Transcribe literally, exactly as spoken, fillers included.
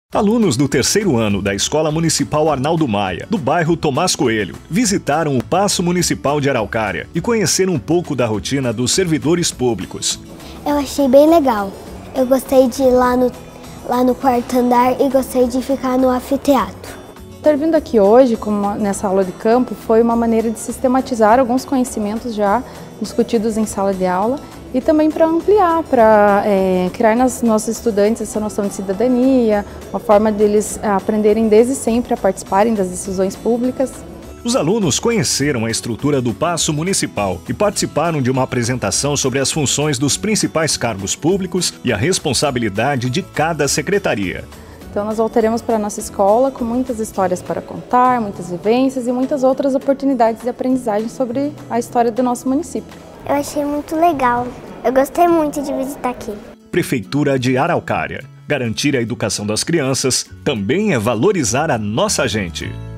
Alunos do terceiro ano da Escola Municipal Arnaldo Maia, do bairro Tomás Coelho, visitaram o Paço Municipal de Araucária e conheceram um pouco da rotina dos servidores públicos. Eu achei bem legal. Eu gostei de ir lá no, lá no quarto andar e gostei de ficar no anfiteatro. Ter vindo aqui hoje, como nessa aula de campo, foi uma maneira de sistematizar alguns conhecimentos já discutidos em sala de aula e também para ampliar, para é, criar nos nossos estudantes essa noção de cidadania, uma forma deles aprenderem desde sempre a participarem das decisões públicas. Os alunos conheceram a estrutura do Paço Municipal e participaram de uma apresentação sobre as funções dos principais cargos públicos e a responsabilidade de cada secretaria. Então nós voltaremos para a nossa escola com muitas histórias para contar, muitas vivências e muitas outras oportunidades de aprendizagem sobre a história do nosso município. Eu achei muito legal. Eu gostei muito de visitar aqui. Prefeitura de Araucária. Garantir a educação das crianças também é valorizar a nossa gente.